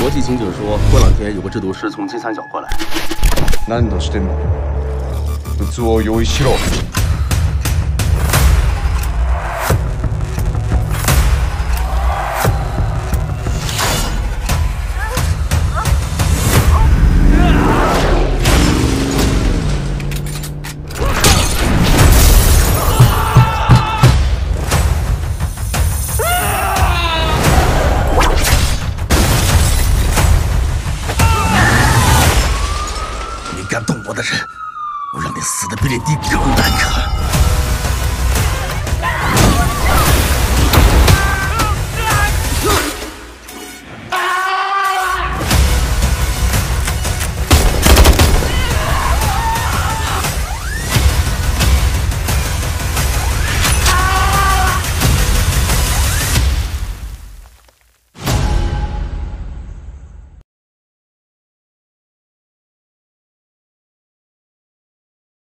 国际刑警说，过两天有个制毒师从金三角过来。 何としても物を用意しろ。 敢动我的人，我让你死的比你低。